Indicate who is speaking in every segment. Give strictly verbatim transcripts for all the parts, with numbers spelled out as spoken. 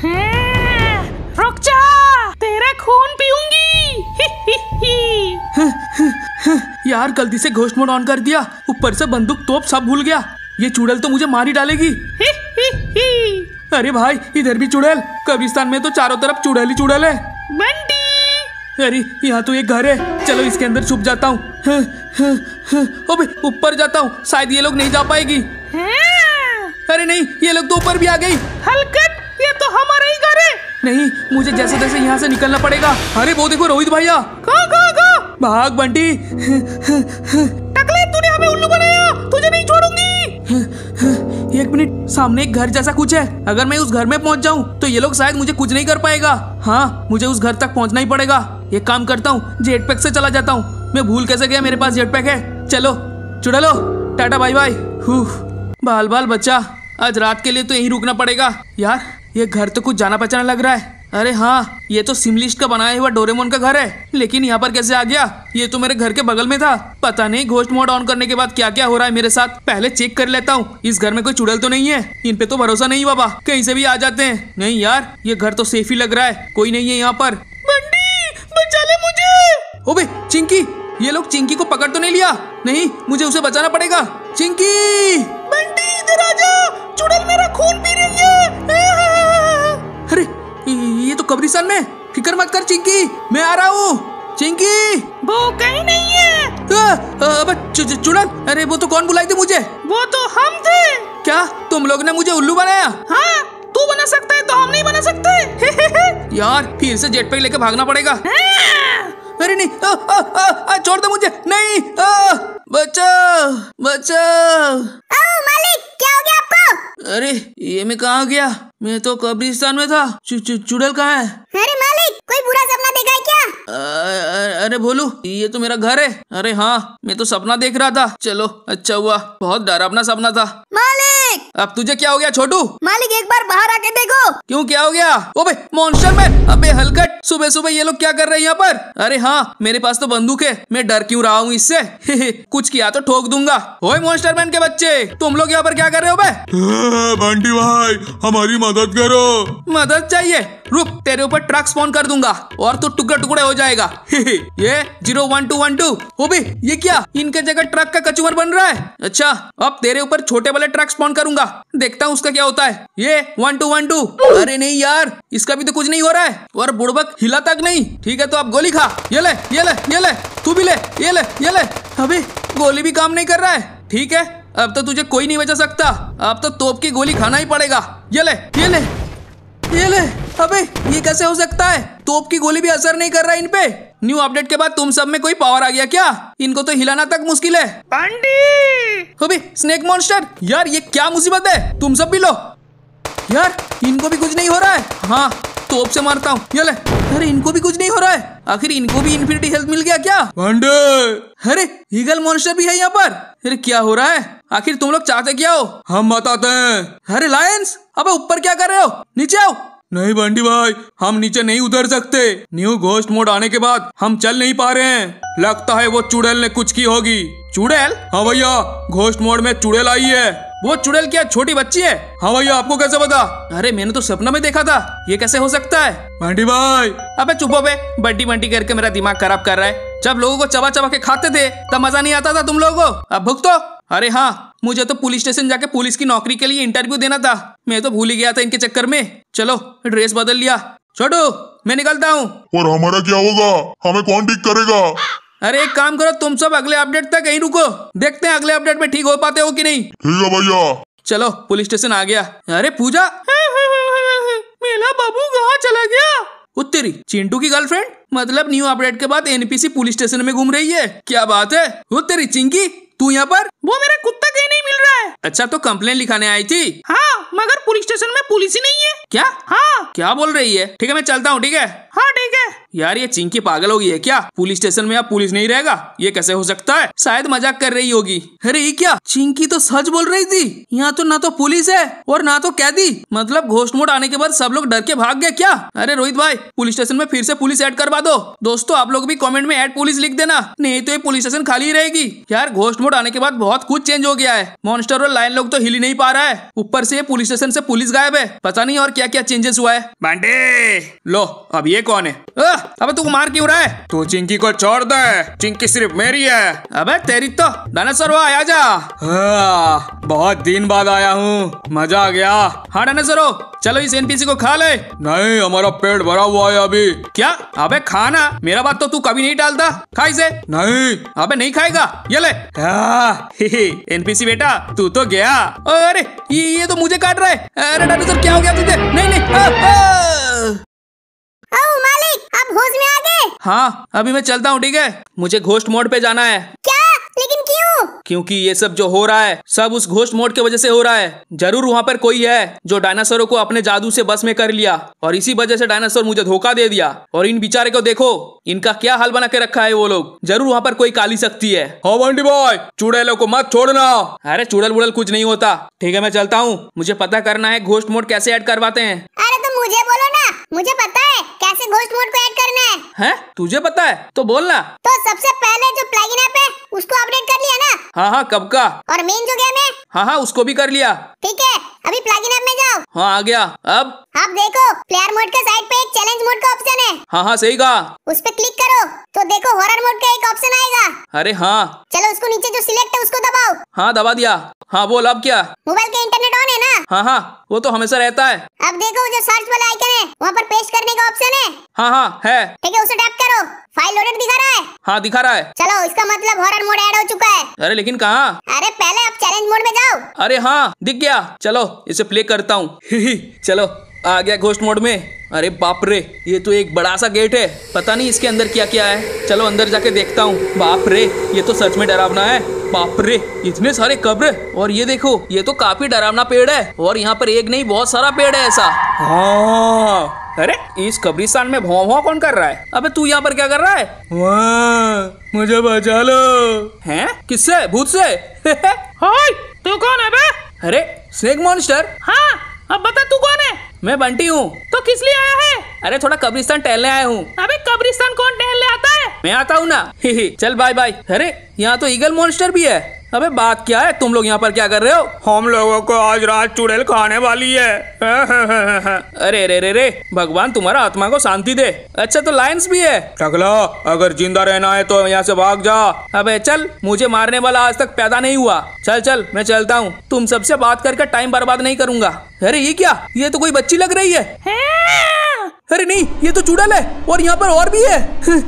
Speaker 1: रुक जा, तेरा खून पीऊंगी। ही, ही, ही।
Speaker 2: यार गलती से घोस्ट मोड ऑन कर दिया, ऊपर से बंदूक तोप सब भूल गया। ये चुड़ैल तो मुझे मार ही डालेगी।
Speaker 1: ही, ही, ही।
Speaker 2: अरे भाई इधर भी चुड़ैल, कब्रिस्तान में तो चारों तरफ चुड़ैल ही चुड़ैल है।
Speaker 1: बंटी,
Speaker 2: अरे यहाँ तो एक घर है, चलो इसके अंदर छुप जाता हूँ। अबे ऊपर जाता हूँ, शायद ये लोग नहीं जा पाएगी। अरे नहीं, ये लोग तो ऊपर भी आ गई।
Speaker 1: हलकट, ये तो हमारा ही घर है।
Speaker 2: नहीं, मुझे जैसे तैसे यहाँ से निकलना पड़ेगा। अरे वो देखो रोहित भैया।
Speaker 1: गो गो गो,
Speaker 2: भाग बंटी।
Speaker 1: टकले, तूने हमें उल्लू बनाया, तुझे नहीं छोड़ूंगी।
Speaker 2: एक मिनट, सामने एक घर जैसा कुछ है। अगर मैं उस घर में पहुंच जाऊं तो ये लोग शायद मुझे कुछ नहीं कर पाएगा। हाँ, मुझे उस घर तक पहुंचना ही पड़ेगा। एक काम करता हूँ, जेट पैक से चला जाता हूँ। मैं भूल कैसे गया, मेरे पास जेट पैक है। चलो चुड़ैलो, टाटा बाय बाय। बाल बाल बच्चा, आज रात के लिए तो यहीं रुकना पड़ेगा। यार ये घर तो कुछ जाना पहचाना लग रहा है। अरे हाँ, ये तो सिमलिस्ट का बनाया हुआ डोरेमोन का घर है, लेकिन यहाँ पर कैसे आ गया? ये तो मेरे घर के बगल में था। पता नहीं घोस्ट मोड ऑन करने के बाद क्या क्या हो रहा है मेरे साथ। पहले चेक कर लेता हूँ, इस घर में कोई चुड़ैल तो नहीं है। इन पे तो भरोसा नहीं बाबा, कहीं से भी आ जाते हैं। नहीं यार, ये घर तो सेफ ही लग रहा है, कोई नहीं है यहाँ पर।
Speaker 1: बंटी, बचा ले मुझे।
Speaker 2: ओबे चिंकी, ये लोग चिंकी को पकड़ तो नहीं लिया? नहीं, मुझे उसे बचाना पड़ेगा। चिंकी,
Speaker 1: बंटी इधर आ जा, चुड़ैल मेरा खून पी रही है।
Speaker 2: अरे ये तो कब्रिस्तान में। फिक्र मत कर चिंकी, मैं आ रहा हूँ। चिंकी,
Speaker 1: वो कहीं नहीं है।
Speaker 2: अबे चुड़ैल, अरे वो तो कौन बुलाई थी मुझे?
Speaker 1: वो तो हम थे।
Speaker 2: क्या तुम लोग ने मुझे उल्लू बनाया?
Speaker 1: हाँ, तू बना सकता है तो हम नहीं बना सकते।
Speaker 2: यार फिर से जेट पैक लेके भागना पड़ेगा। अरे नहीं, आ, आ, आ, आ, छोड़ दो मुझे। नहीं, आ, बचाओ बचाओ।
Speaker 3: ओह मालिक, क्या हो गया आपको?
Speaker 2: अरे ये मैं कहाँ गया? मैं तो कब्रिस्तान में था। चु, चु, चुड़ैल कहाँ है?
Speaker 3: अरे मालिक, कोई बुरा सपना देखा है क्या?
Speaker 2: आ, अरे बोलू, ये तो मेरा घर है। अरे हाँ, मैं तो सपना देख रहा था। चलो अच्छा हुआ, बहुत डरावना सपना था।
Speaker 3: मालिक,
Speaker 2: अब तुझे क्या हो गया छोटू?
Speaker 3: मालिक एक बार बाहर आके देखो।
Speaker 2: क्यों, क्या हो गया? ओबे मॉन्स्टर मैन, अबे हलकट, सुबह सुबह ये लोग क्या कर रहे हैं यहाँ पर? अरे हाँ, मेरे पास तो बंदूक है, मैं डर क्यों रहा हूँ इससे? कुछ किया तो ठोक दूंगा। ओए मॉन्स्टर मैन के बच्चे, तुम लोग यहाँ पर क्या कर रहे हो बे?
Speaker 4: बंटी भाई, हमारी मदद करो।
Speaker 2: मदद चाहिए? रुक, तेरे ऊपर ट्रक स्पॉन कर दूंगा और तू टुकड़े टुकड़े हो जाएगा। ये zero one two one two. ओबे ये क्या, इनके जगह ट्रक का कचूमर बन रहा है? अच्छा, अब तेरे ऊपर छोटे वाले ट्रक स्पॉन करूंगा, देखता हूँ उसका क्या होता है। ये वन टू वन टू। अरे नहीं यार, इसका भी तो कुछ नहीं हो रहा है, और बुड़बक हिला तक नहीं। ठीक है तो अब गोली खा। ये ले ये ले ये ले, तू भी ले, ये ले ये ले। अबे गोली भी काम नहीं कर रहा है। ठीक है, अब तो तुझे कोई नहीं बचा सकता, अब तो तोप की गोली खाना ही पड़ेगा। ये ले ये ले ये ले। अबे ये कैसे हो सकता है? तोप की गोली भी असर नहीं कर रहा इन पे। न्यू अपडेट के बाद तुम सब में कोई पावर आ गया क्या? इनको तो हिलाना तक मुश्किल है।
Speaker 1: बंटी,
Speaker 2: अबे स्नेक मॉन्स्टर, यार ये क्या मुसीबत है? तुम सब भी लो। यार इनको भी कुछ नहीं हो रहा है। हाँ, तोप से मारता हूँ। ये ले। अरे इनको भी कुछ नहीं हो रहा है। आखिर इनको भी इन्फिनिटी हेल्थ मिल गया क्या?
Speaker 4: बंटी,
Speaker 2: अरे ईगल मॉन्स्टर भी है यहाँ पर। अरे क्या हो रहा है? आखिर तुम लोग चाहते क्या हो?
Speaker 4: हम बताते हैं।
Speaker 2: अरे लायंस, अबे ऊपर क्या कर रहे हो? नीचे आओ।
Speaker 4: नहीं बंटी भाई, हम नीचे नहीं उतर सकते। न्यू घोस्ट मोड आने के बाद हम चल नहीं पा रहे हैं। लगता है वो चुड़ैल ने कुछ की होगी।
Speaker 2: चुड़ैल?
Speaker 4: हाँ भैया, घोस्ट मोड में चुड़ैल आई है।
Speaker 2: वो चुड़ैल क्या छोटी बच्ची है?
Speaker 4: हाँ भैया, आपको कैसे पता?
Speaker 2: अरे मैंने तो सपना में देखा था, ये कैसे हो सकता है?
Speaker 4: बंटी भाई,
Speaker 2: अबे चुप हो बे, बंटी बंटी करके मेरा दिमाग खराब कर रहा है। जब लोगों को चबा चबा के खाते थे तब मजा नहीं आता था तुम लोगों को, अब भुगतो। अरे हाँ, मुझे तो पुलिस स्टेशन जाके पुलिस की नौकरी के लिए इंटरव्यू देना था, मैं तो भूल ही गया था इनके चक्कर में। चलो ड्रेस बदल लिया। छोटू मैं निकलता हूँ।
Speaker 4: और हमारा क्या होगा? हमें कौन ठीक करेगा?
Speaker 2: अरे एक काम करो, तुम सब अगले अपडेट तक यहीं रुको, देखते हैं अगले अपडेट में ठीक हो पाते हो कि नहीं।
Speaker 4: ठीक है भैया।
Speaker 2: चलो पुलिस स्टेशन आ गया। अरे पूजा, मेरा बाबू कहाँ चला गया? उत्तरी चिंटू की गर्लफ्रेंड, मतलब न्यू अपडेट के बाद एनपीसी पुलिस स्टेशन में घूम रही है, क्या बात है? उत्तरी चिंकी तू यहाँ पर?
Speaker 1: वो मेरा कुत्ता कहीं नहीं मिल रहा है।
Speaker 2: अच्छा तो कंप्लेन लिखाने आई थी?
Speaker 1: हाँ, मगर पुलिस स्टेशन में पुलिस ही नहीं है।
Speaker 2: क्या?
Speaker 1: हाँ।
Speaker 2: क्या बोल रही है? ठीक है मैं चलता हूँ। ठीक है
Speaker 1: हाँ ठीक है।
Speaker 2: यार ये चिंकी पागल होगी है क्या? पुलिस स्टेशन में अब पुलिस नहीं रहेगा, ये कैसे हो सकता है? शायद मजाक कर रही होगी। अरे ये क्या, चिंकी तो सच बोल रही थी। यहाँ तो ना तो पुलिस है और ना तो कैदी। मतलब घोस्ट मोड आने के बाद सब लोग डर के भाग गए क्या? अरे रोहित भाई, पुलिस स्टेशन में फिर से पुलिस ऐड करवा दो। दोस्तों आप लोग भी कमेंट में ऐड पुलिस लिख देना, नहीं तो ये पुलिस स्टेशन खाली रहेगी। यार घोस्ट मोड आने के बाद बहुत कुछ चेंज हो गया है। मॉन्स्टर और लायन लोग तो हिल ही नहीं पा रहा है, ऊपर से पुलिस स्टेशन से पुलिस गायब है। पता नहीं और क्या क्या चेंजेस हुआ है।
Speaker 4: बंटे लो, अब ये कौन है?
Speaker 2: अबे तू मार क्यों रहा है?
Speaker 4: तू चिंकी को छोड़ दे, चिंकी सिर्फ मेरी है।
Speaker 2: अबे तेरी तो डायनासोर हुआ, आजा।
Speaker 4: हाँ, बहुत दिन बाद आया हूँ, मजा आ गया।
Speaker 2: हाँ डायनासोर हो, चलो इस एनपीसी को खा ले।
Speaker 4: नहीं, हमारा पेट भरा हुआ है अभी।
Speaker 2: क्या? अबे खाना, मेरा बात तो तू कभी नहीं टालता। खा इसे।
Speaker 4: नहीं।
Speaker 2: अबे नहीं खाएगा, ये ले। एनपीसी बेटा तू तो गया। अरे ये, ये तो मुझे काट रहा है। अरे डायनासोर क्या हो गया तुझे? नहीं नहीं आ, आ।
Speaker 3: ओ मालिक, आप होश में आ गए?
Speaker 2: हाँ अभी मैं चलता हूँ, ठीक है? मुझे घोस्ट मोड पे जाना है।
Speaker 3: क्या? लेकिन क्यों?
Speaker 2: क्योंकि ये सब जो हो रहा है सब उस घोस्ट मोड की वजह से हो रहा है। जरूर वहाँ पर कोई है जो डायनासोरों को अपने जादू से बस में कर लिया और इसी वजह से डायनासोर मुझे धोखा दे दिया। और इन बेचारे को देखो, इनका क्या हाल बना के रखा है वो लोग। जरूर वहाँ पर कोई काली शक्ति है।
Speaker 4: हाँ बंटी भाई, चुड़ैलों को मत छोड़ना।
Speaker 2: अरे चुड़ैल वुड़ैल कुछ नहीं होता। ठीक है मैं चलता हूँ, मुझे पता करना है घोस्ट मोड कैसे ऐड करवाते हैं।
Speaker 3: अरे तो मुझे बोलो ना, मुझे पता है कैसे घोस्ट मोड को ऐड करना है।
Speaker 2: हैं? तुझे पता है तो बोलना।
Speaker 3: तो सबसे पहले जो प्लगइन ऐप है उसको अपडेट कर लिया ना?
Speaker 2: हाँ हाँ कब का।
Speaker 3: और मेन जो गेम है?
Speaker 2: हाँ हाँ उसको भी कर लिया।
Speaker 3: ठीक है, अभी प्लगइन ऐप में जाओ।
Speaker 2: हाँ आ गया। अब
Speaker 3: आप देखो प्लेयर मोड के साइड पे एक चैलेंज मोड का ऑप्शन है।
Speaker 2: हाँ हाँ सही कहा।
Speaker 3: उस पे क्लिक करो तो देखो हॉरर मोड का एक ऑप्शन आएगा।
Speaker 2: अरे हाँ।
Speaker 3: चलो उसको नीचे जो सिलेक्ट है उसको दबाओ।
Speaker 2: हाँ दबा दिया। हाँ बोल अब क्या?
Speaker 3: मोबाइल का इंटरनेट ऑन है ना?
Speaker 2: हाँ हाँ वो तो हमेशा रहता है।
Speaker 3: अब देखो जो सर्च वाला आइकन है वहाँ पर पेस्ट करने का ऑप्शन है।
Speaker 2: हाँ हाँ है।
Speaker 3: ठीक है, उसे टैप करो। फाइल लोडेड दिखा रहा है?
Speaker 2: हाँ दिखा रहा है।
Speaker 3: चलो इसका मतलब हॉरर मोड ऐड हो चुका है।
Speaker 2: अरे लेकिन कहाँ?
Speaker 3: अरे पहले आप चैलेंज मोड में जाओ।
Speaker 2: अरे हाँ दिख गया। चलो इसे प्ले करता हूँ। चलो आ गया घोस्ट मोड में। अरे बाप रे, ये तो एक बड़ा सा गेट है। पता नहीं इसके अंदर क्या क्या है। चलो अंदर जाके देखता हूँ। बाप रे, ये तो सच में डरावना है। बाप रे, इतने सारे कब्र। और ये देखो, ये तो काफी डरावना पेड़ है। और यहाँ पर एक नहीं बहुत सारा पेड़ है ऐसा।
Speaker 4: हाँ।
Speaker 2: अरे इस कब्रिस्तान में भौं भौं कौन कर रहा है? अबे तू यहाँ पर क्या कर रहा है?
Speaker 4: वाह, मुझे बचा लो।
Speaker 2: हैं? किससे? भूत से?
Speaker 1: हाय, तू कौन है बे?
Speaker 2: अरे स्नेक मॉन्स्टर।
Speaker 1: हाँ, अब बता तू कौन है?
Speaker 2: मैं बंटी हूँ।
Speaker 1: तो किस लिए आया है?
Speaker 2: अरे थोड़ा कब्रिस्तान टहलने आया हूँ।
Speaker 1: अबे कब्रिस्तान कौन टहलने आता है?
Speaker 2: मैं आता हूँ ना। चल बाय बाय। अरे यहाँ तो ईगल मॉन्स्टर भी है। अबे बात क्या है, तुम लोग यहाँ पर क्या कर रहे हो?
Speaker 4: हम लोगों को आज रात चुड़ैल खाने वाली है।
Speaker 2: अरे रे रे रे, भगवान तुम्हारा आत्मा को शांति दे। अच्छा तो लायंस भी है?
Speaker 4: टकला, अगर जिंदा रहना है तो यहाँ से भाग जा।
Speaker 2: अबे चल, मुझे मारने वाला आज तक पैदा नहीं हुआ। चल चल मैं चलता हूँ, तुम सबसे बात करके टाइम बर्बाद नहीं करूंगा। अरे ये क्या, ये तो कोई बच्ची लग रही है। अरे नहीं, ये तो चुड़ैल है और यहाँ पर और भी है।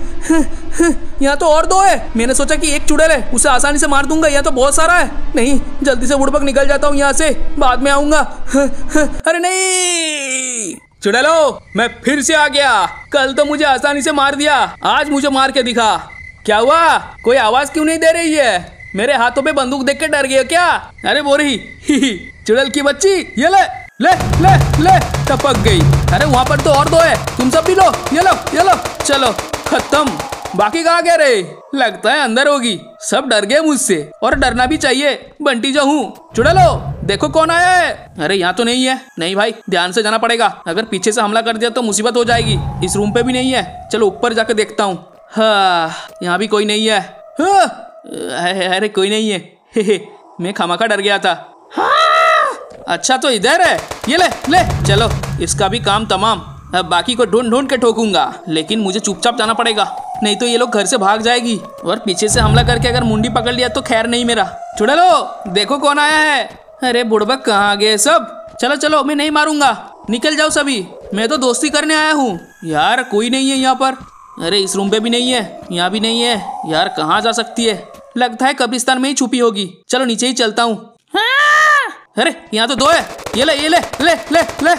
Speaker 2: यहाँ तो और दो है। मैंने सोचा कि एक चुड़ैल है, उसे आसानी से मार दूंगा। यहाँ तो बहुत सारा है। नहीं, जल्दी से बुड़बक निकल जाता हूँ यहाँ से, बाद में आऊंगा। अरे नहीं चुड़ैलो, मैं फिर से आ गया। कल तो मुझे आसानी से मार दिया, आज मुझे मार के दिखा। क्या हुआ? कोई आवाज क्यों नहीं दे रही है? मेरे हाथों पे बंदूक देख के डर गए क्या? अरे बोरी, चुड़ैल की बच्ची, ये ले ले ले ले, टपक गई। अरे वहाँ पर तो और दो है, तुम सब भी लो। ये लो ये लो। चलो खत्म। बाकी कहाँ गए रे? लगता है अंदर होगी। सब डर गए मुझसे, और डरना भी चाहिए, बंटी जो हूँ। चुड़ैलो देखो कौन आया है। अरे यहाँ तो नहीं है। नहीं भाई, ध्यान से जाना पड़ेगा। अगर पीछे से हमला कर दिया तो मुसीबत हो जाएगी। इस रूम पे भी नहीं है। चलो ऊपर जाके देखता हूँ। हाँ, यहाँ भी कोई नहीं है। हाँ, अरे कोई नहीं है। मैं खामखा डर गया था। अच्छा तो इधर है। ये ले ले। चलो इसका भी काम तमाम। अब बाकी को ढूंढ ढूंढ के ठोकूंगा, लेकिन मुझे चुपचाप जाना पड़ेगा, नहीं तो ये लोग घर से भाग जाएगी। और पीछे से हमला करके अगर मुंडी पकड़ लिया तो खैर नहीं मेरा। चुड़ैलो देखो कौन आया है। अरे बुड़बक कहाँ गए सब? चलो चलो, मैं नहीं मारूंगा, निकल जाओ सभी, मैं तो दोस्ती करने आया हूँ। यार कोई नहीं है यहाँ पर। अरे इस रूम पे भी नहीं है, यहाँ भी नहीं है। यार कहाँ जा सकती है? लगता है कब्रिस्तान में ही छुपी होगी। चलो नीचे ही चलता हूँ। अरे यहाँ तो दो है। ये ले ये ले ले ले ले।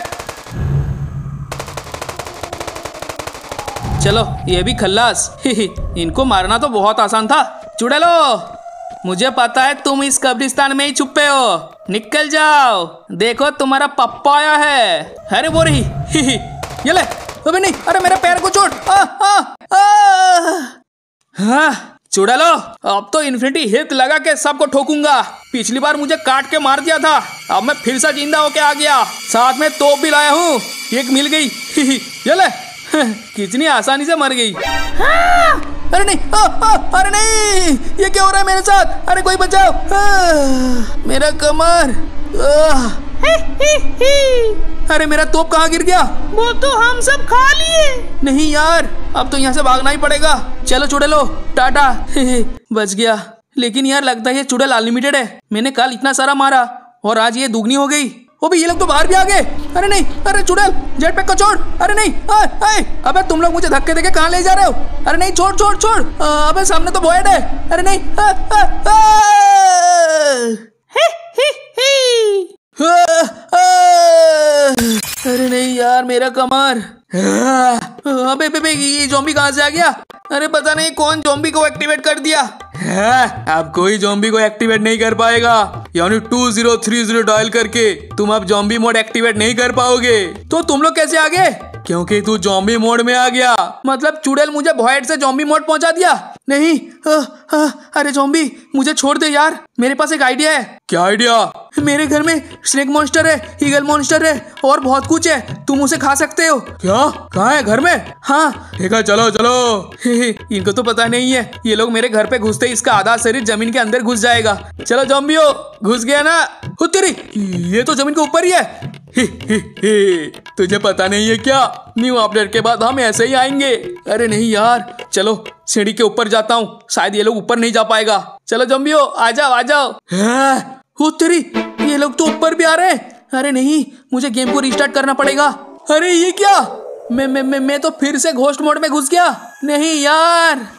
Speaker 2: चलो ये भी खल्लास। इनको मारना तो बहुत आसान था। चुड़ैलो, मुझे पता है तुम इस कब्रिस्तान में ही छुपे हो, निकल जाओ। देखो तुम्हारा पप्पा आया है। अरे बोरी, ये ले। अबे नहीं, अरे मेरे पैर को चोट। आ, आ, आ, हाँ चुड़ैलो, अब तो इन्फिनिटी हिट लगा के सबको ठोकूंगा। पिछली बार मुझे काट के मार दिया था, अब मैं फिर से जिंदा होके आ गया। साथ में तोप भी लाया हूँ, एक मिल गई। चले कितनी आसानी से मर गई। हाँ! अरे नहीं, आ, आ, अरे नहीं, ये क्या हो रहा है मेरे साथ? अरे कोई बचाओ, आ, मेरा कमर। आ,
Speaker 1: हे, हे, हे।
Speaker 2: अरे मेरा तोप कहाँ गिर गया?
Speaker 1: वो तो हम सब खा लिए।
Speaker 2: नहीं यार, अब तो यहाँ से भागना ही पड़ेगा। चलो चुड़ैलो, टाटा। बच गया। लेकिन यार लगता है ये चुड़ैल अनलिमिटेड है। मैंने कल इतना सारा मारा और आज ये दुगनी हो गई। ओ भी ये लोग तो बाहर भी आ गए। अरे नहीं, अरे चुड़ैल जेट पैक को छोड़। अरे नहीं, आए, आए। अबे तुम लोग मुझे धक्के देके कहाँ ले जा रहे हो? अरे नहीं, छोड़ छोड़ छोड़। अबे सामने तो वॉइड है। अरे नहीं, आ, आ, आ,
Speaker 1: हे, हे, हे।
Speaker 2: आ, आ, अरे नहीं यार, मेरा कमर। अबे बे, बे, ये ज़ॉम्बी कहाँ से आ गया? अरे पता नहीं कौन ज़ॉम्बी को एक्टिवेट कर दिया।
Speaker 4: अब कोई ज़ॉम्बी को एक्टिवेट नहीं कर पाएगा। यानी two zero three zero dial करके तुम अब ज़ॉम्बी मोड एक्टिवेट नहीं कर पाओगे।
Speaker 2: तो तुम लोग कैसे आ गए?
Speaker 4: क्योंकि तू ज़ॉम्बी मोड में आ गया।
Speaker 2: मतलब चुड़ैल मुझे वॉइड से ज़ॉम्बी मोड पहुंचा दिया? नहीं, आ, आ, अरे ज़ॉम्बी मुझे छोड़ दे यार, मेरे पास एक आइडिया है।
Speaker 4: क्या आइडिया?
Speaker 2: मेरे घर में स्नेक मॉन्स्टर है, ईगल मॉन्स्टर है और बहुत कुछ है, तुम उसे खा सकते हो।
Speaker 4: क्या? कहाँ है? घर में?
Speaker 2: हाँ।
Speaker 4: ठीक है, चलो चलो।
Speaker 2: इनको तो पता नहीं है, ये लोग मेरे घर पे घुसते ही इसका आधा शरीर जमीन के अंदर घुस जाएगा। चलो ज़ॉम्बियो, घुस गया ना? हो तेरी, ये तो जमीन के ऊपर ही है।
Speaker 4: ही, ही, ही। तुझे पता नहीं है क्या?
Speaker 2: न्यू अपडेट के बाद हम ऐसे ही आएंगे। अरे नहीं यार, चलो सीढ़ी के ऊपर जाता हूँ, शायद ये लोग ऊपर नहीं जा पाएगा। चलो ज़ॉम्बियो, आ जाओ आ जाओ। हो तेरी, ये लोग तो ऊपर भी आ रहे हैं। अरे नहीं, मुझे गेम को रीस्टार्ट करना पड़ेगा। अरे ये क्या? मैं मैं मैं मैं तो फिर से घोस्ट मोड में घुस गया। नहीं यार।